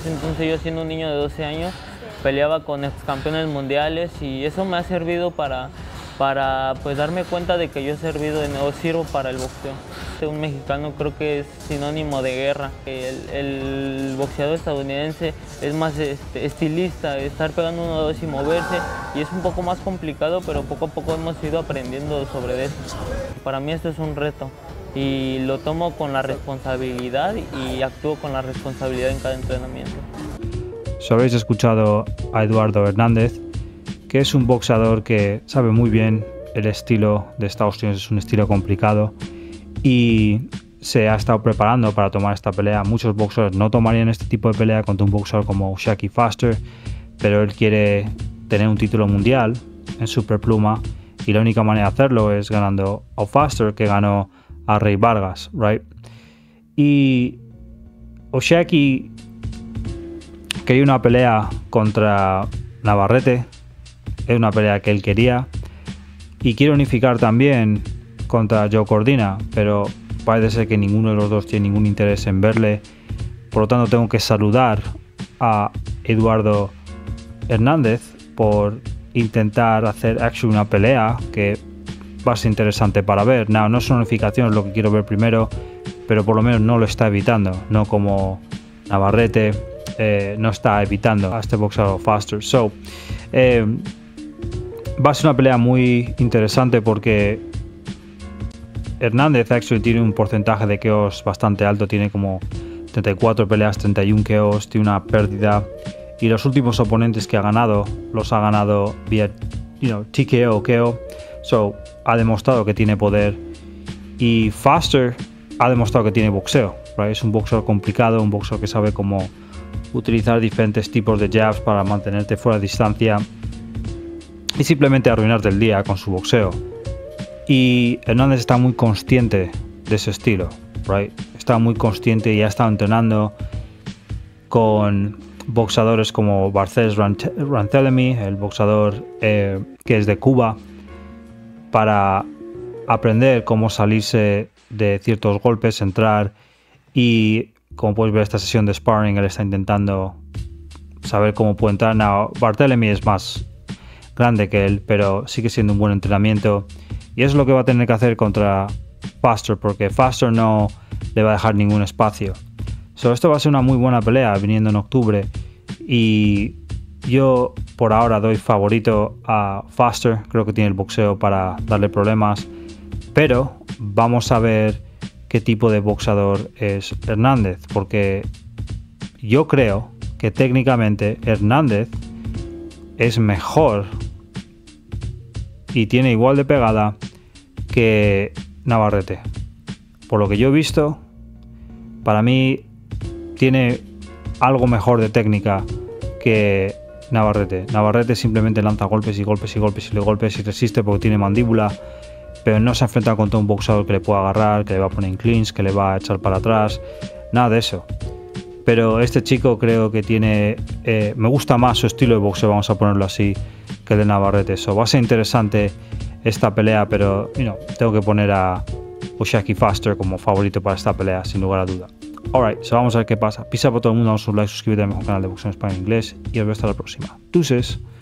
ese entonces yo siendo un niño de 12 años peleaba con ex campeones mundiales y eso me ha servido para pues darme cuenta de que yo he servido o sirvo para el boxeo. Un mexicano creo que es sinónimo de guerra. El boxeador estadounidense es más estilista, estar pegando 1-2 y moverse, y es un poco más complicado, pero poco a poco hemos ido aprendiendo sobre eso. Para mí esto es un reto y lo tomo con la responsabilidad y actúo con la responsabilidad en cada entrenamiento. Habéis escuchado a Eduardo Hernández, que es un boxeador que sabe muy bien el estilo de Estados Unidos, es un estilo complicado y se ha estado preparando para tomar esta pelea. Muchos boxeadores no tomarían este tipo de pelea contra un boxeador como Shaky Foster, pero él quiere tener un título mundial en superpluma y la única manera de hacerlo es ganando a Foster, que ganó a Rey Vargas, right? Y O'Shaquie quería una pelea contra Navarrete, es una pelea que él quería, y quiere unificar también contra Joe Cordina, pero parece ser que ninguno de los dos tiene ningún interés en verle. Por lo tanto, tengo que saludar a Eduardo Hernández por intentar hacer una pelea que va a ser interesante para ver. No es una unificación, es lo que quiero ver primero, pero por lo menos no lo está evitando, no como Navarrete no está evitando a este boxeador Foster. Va a ser una pelea muy interesante porque Hernández tiene un porcentaje de KOs bastante alto, tiene como 34 peleas, 31 KOs, tiene una pérdida, y los últimos oponentes que ha ganado los ha ganado vía TKO o KO. Ha demostrado que tiene poder, y Foster ha demostrado que tiene boxeo, right? Es un boxeador complicado, un boxeador que sabe cómo utilizar diferentes tipos de jabs para mantenerte fuera de distancia y simplemente arruinarte el día con su boxeo. Y Hernández está muy consciente de ese estilo, right? Está muy consciente y ha estado entrenando con boxeadores como Barcés Rancelmi, el boxeador que es de Cuba, para aprender cómo salirse de ciertos golpes, entrar, y como puedes ver esta sesión de sparring, él está intentando saber cómo puede entrar. Barthélemy es más grande que él, pero sigue siendo un buen entrenamiento, y es lo que va a tener que hacer contra Foster, porque Foster no le va a dejar ningún espacio. Esto va a ser una muy buena pelea viniendo en octubre, y yo por ahora doy favorito a Foster. Creo que tiene el boxeo para darle problemas, pero vamos a ver qué tipo de boxeador es Hernández, porque yo creo que técnicamente Hernández es mejor y tiene igual de pegada que Navarrete. Por lo que yo he visto, para mí tiene algo mejor de técnica que Navarrete. Navarrete simplemente lanza golpes y golpes y golpes y golpes y resiste porque tiene mandíbula, pero no se enfrenta contra un boxeador que le pueda agarrar, que le va a poner en clinch, que le va a echar para atrás, nada de eso. Pero este chico creo que tiene, me gusta más su estilo de boxeo, vamos a ponerlo así, que el de Navarrete. Va a ser interesante esta pelea, pero tengo que poner a O'Shaquie Foster como favorito para esta pelea, sin lugar a duda. Alright, vamos a ver qué pasa. Pisa por todo el mundo, damos un like, suscríbete a mi canal de boxeo en español e inglés, y os veo hasta la próxima. Deuces.